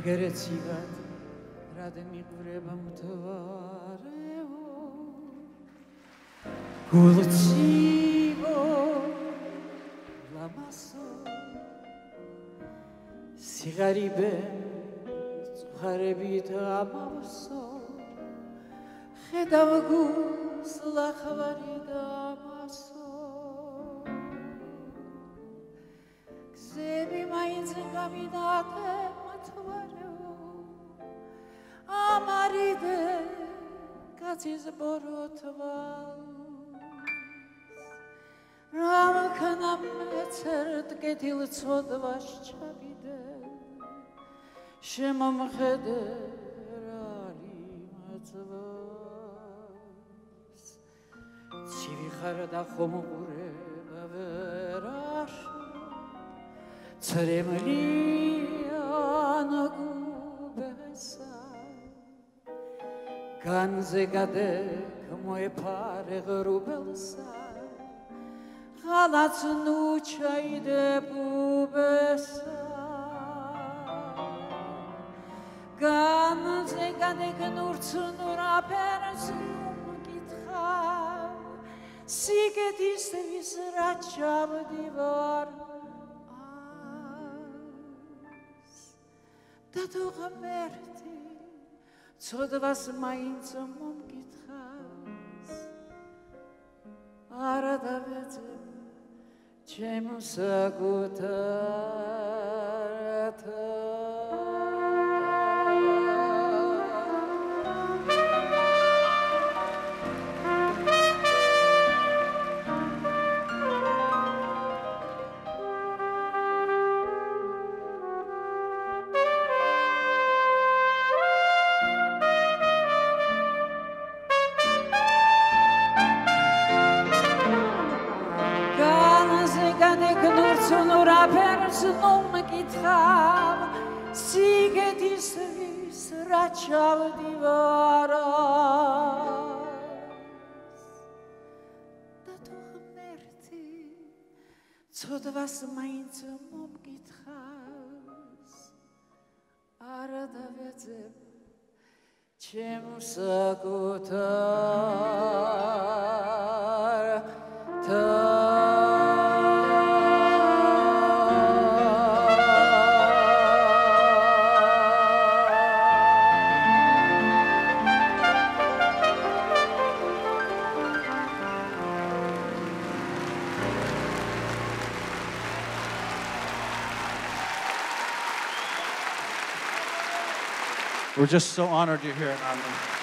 ეგერეციგად რად მიყვრება მთვარეო გულციგო ლამასო სიღარიბე წუხარებით ამავსო ხედავ გულს ლახვარი დამასო გზები მაინც გამინათე მთვარეო ამარიდე კაცის ბოროტვალს რამქნა მეცერთ კეთილცოდვას ჩავიდე შემომხედე რალი მაწვას ცივი ხარ და ხომყურება ვერაშო ცრემლიან გუბესა განზე გადეკ მოეფარე ღრუბელსა ღალაც ნუ ჩაიდე ბუბესა განზე გადეკ ნურცნურა ფერს მკითხავ სიგეთისთვის რა ჩავდივარ და თუ ღმერთი ცოდვას მაინც მომკითხავს არა დავეძებ ჩემ საკუთარ მომკითხავ სიგეთისთვის რა ჩავდივარას და თუ ღმერთი ცოდვას მაინც მომკითხავს არა დავეძებ ჩემ საკუთარ We're just so honored you're here.